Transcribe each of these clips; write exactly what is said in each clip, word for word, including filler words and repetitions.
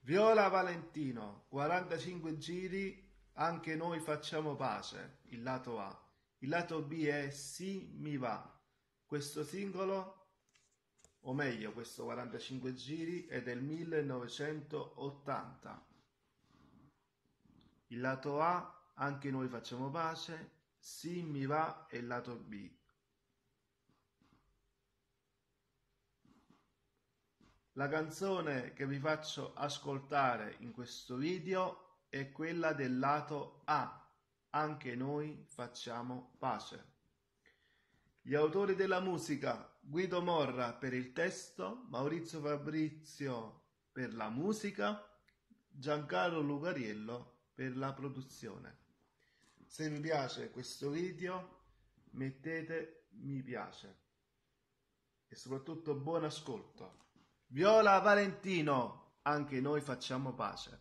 Viola Valentino, quarantacinque giri, anche noi facciamo pace, il lato A. Il lato B è Sì mi va. Questo singolo, o meglio questo quarantacinque giri, è del millenovecentottanta. Il lato A, anche noi facciamo pace, Sì mi va, è il lato B. La canzone che vi faccio ascoltare in questo video è quella del lato A, anche noi facciamo pace. Gli autori della musica: Guido Morra per il testo, Maurizio Fabrizio per la musica, Giancarlo Lugariello per la produzione. Se vi piace questo video mettete mi piace e soprattutto buon ascolto. Viola Valentino, anche noi facciamo pace.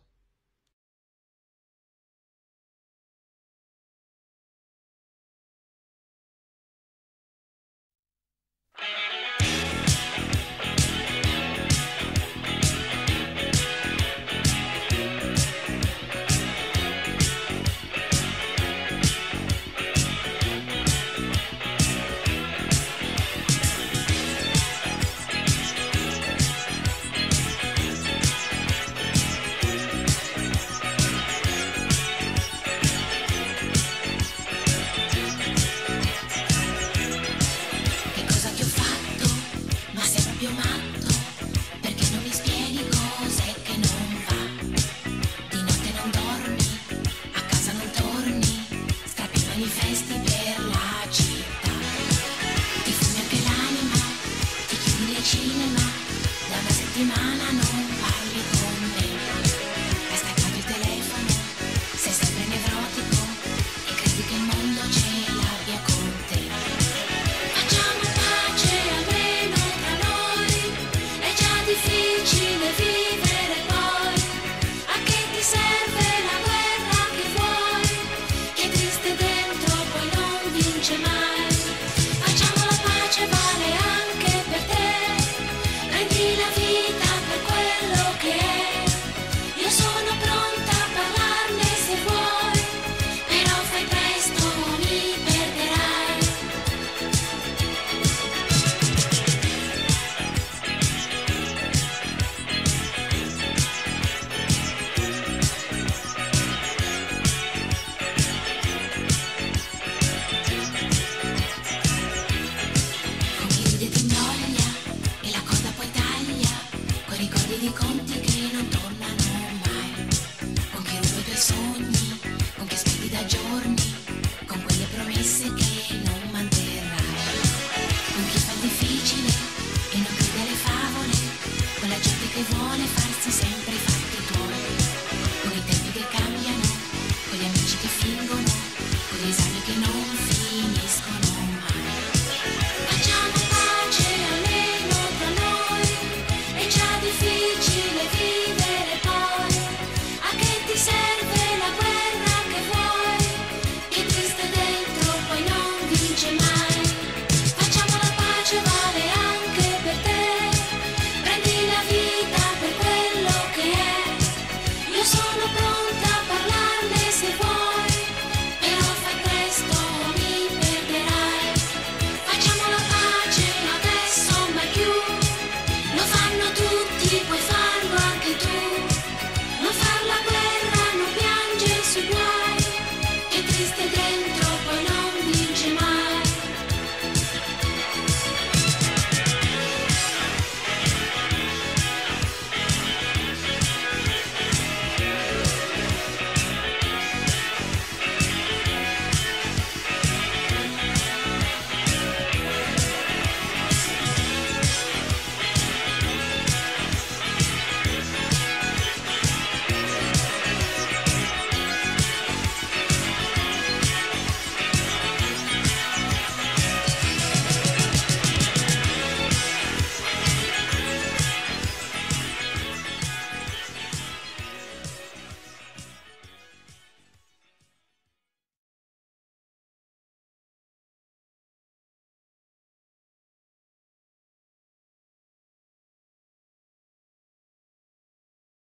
Manifesti per la città, ti fumi anche l'anima, ti chiudi nel cinema, da una settimana non parli con me, hai staccato il telefono, sei sempre nevrotico e credi che il mondo ce l'abbia con te. Facciamo pace almeno tra noi, è già difficile vivere poi, a che ti serve la guerra che vuoi, che triste dentro poi non vince mai. Facciamo la pace, vale anche per te, prendi la vita per quello che è, io sono pronta a parlarne se vuoi, però fai presto o mi perderai. Con chi ride ti imboglia e la coda poi taglia, coi ricordi di conti che non tornano mai, con chi ruba i tuoi sogni, con chi aspetti da giorni, con quelle promesse che non manterrai, con chi fa il difficile e non crede alle favole, con la gente che vuole farsi sempre i fatti tuoi, con i tempi che cambiano, con gli amici che fingono, con gli esami che non finiscono mai. Facciamo pace almeno tra noi, è già difficile vivere poi, a che ti serve la guerra che vuoi, che triste dentro poi non vince mai. Facciamo la pace, vale anche per te, prendi la vita per quello che è, io sono pronta a parlarne se vuoi, però fai presto o mi perderai. Facciamo la pace adesso mai più, lo fanno tutti, puoi farlo anche tu.